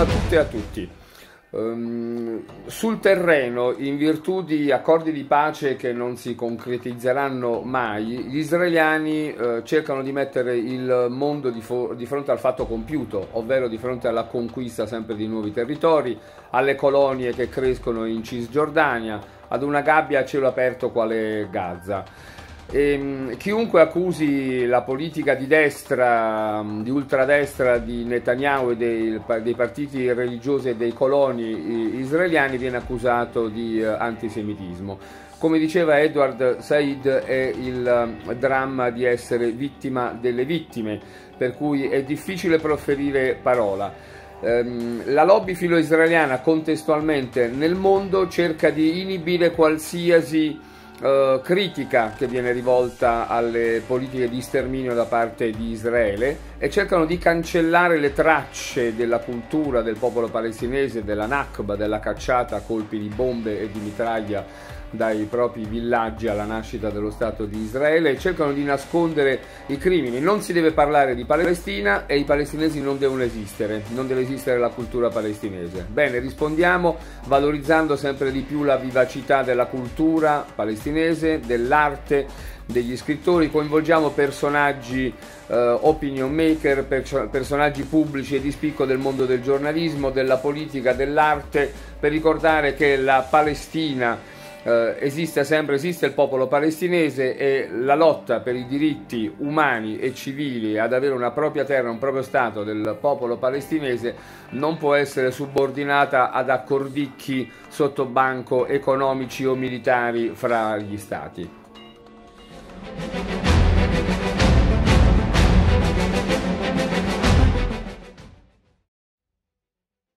a tutte e a tutti. Sul terreno, in virtù di accordi di pace che non si concretizzeranno mai, gli israeliani cercano di mettere il mondo di fronte al fatto compiuto, ovvero di fronte alla conquista sempre di nuovi territori, alle colonie che crescono in Cisgiordania, ad una gabbia a cielo aperto quale Gaza. Chiunque accusi la politica di destra, di ultradestra di Netanyahu e dei partiti religiosi e dei coloni israeliani viene accusato di antisemitismo. Come diceva Edward Said, è il dramma di essere vittima delle vittime, per cui è difficile proferire parola. La lobby filo-israeliana contestualmente nel mondo cerca di inibire qualsiasi critica che viene rivolta alle politiche di sterminio da parte di Israele e cercano di cancellare le tracce della cultura del popolo palestinese, della Nakba, della cacciata a colpi di bombe e di mitraglia dai propri villaggi alla nascita dello Stato di Israele, e cercano di nascondere i crimini. Non si deve parlare di Palestina e i palestinesi non devono esistere, non deve esistere la cultura palestinese. Bene, rispondiamo valorizzando sempre di più la vivacità della cultura palestinese, dell'arte, degli scrittori, coinvolgiamo personaggi opinion maker, personaggi pubblici e di spicco del mondo del giornalismo, della politica, dell'arte, per ricordare che la Palestina esiste sempre, esiste il popolo palestinese, e la lotta per i diritti umani e civili ad avere una propria terra, un proprio Stato del popolo palestinese non può essere subordinata ad accordicchi sottobanco economici o militari fra gli Stati.